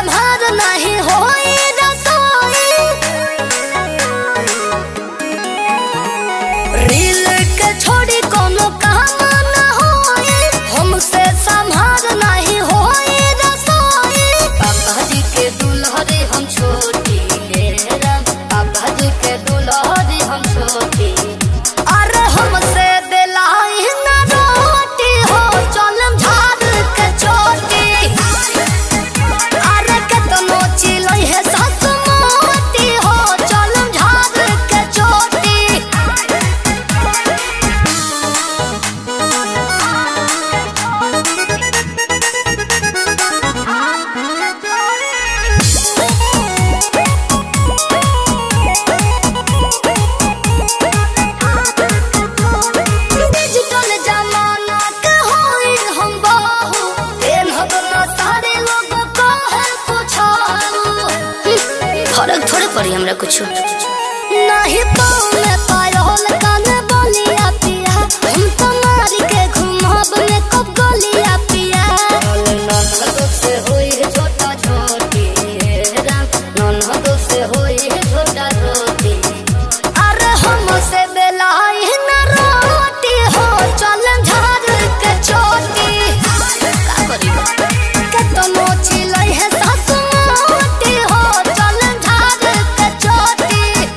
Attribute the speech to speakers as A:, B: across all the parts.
A: संभार नहीं होई रसोई। रील के छोड़ी कोनो काम न होई, हमसे संभार नहीं होई रसोई। पापा जी के दुल्हरे हम छोटी राम, पापा जी के दुल्हरे हम छोटी। अरे हमसे दिलाई न रोटी हो, चलम झाड़ के चोटी। अरे केतनो चिलई है सास मोटी हो, चलम झाड़ के चोटी। डिजिटल जमाना के होई हम बहू, पेन्हब न सारे लोग कहे कुछो। फर्क थोड़े पड़ी हमरा कुछ नहीं। पाँव में पायल कान बलिया पिया, हम तो मारी के घुमाब में कब गलिया पिया। ननद से होई है छोटा छोटी राम, ननद से होई है छोटा छोटी। अरे हमसे बेलाई न रोटी हो, चलम झाड़ के चोटी। का करी केतनो चिलई है सास मोटी हो, चलम झाड़ के चोटी।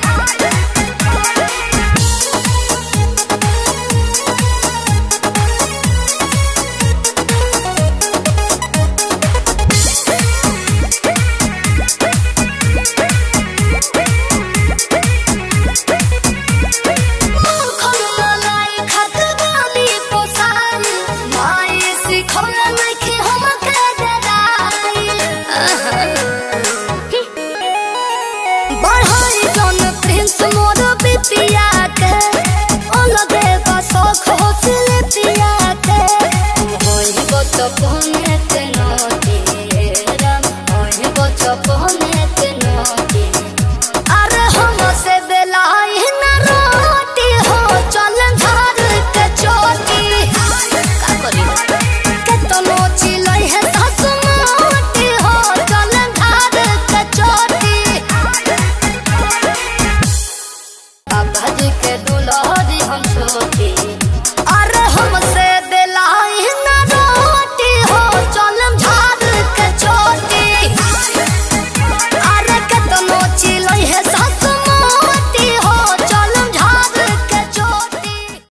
A: मूर्खन मलाई खत बानी पोसाई, माई सिखौल नइखे हमके डराई। बढ़ाई जौन प्रिंस मोर बिटिया के, अलगे बा शौक हो सिलपिया के। होई बचपने के नोटी राम, होई बचपने के नोटी। अरे हमसे बेलाई न रोटी हो, चलम झाड़ के चोटी। का करी केतनो चिलई है सास मोटी हो, चलम झाड़ के चोटी। पापा जी के दुल्हरी हम छोटी।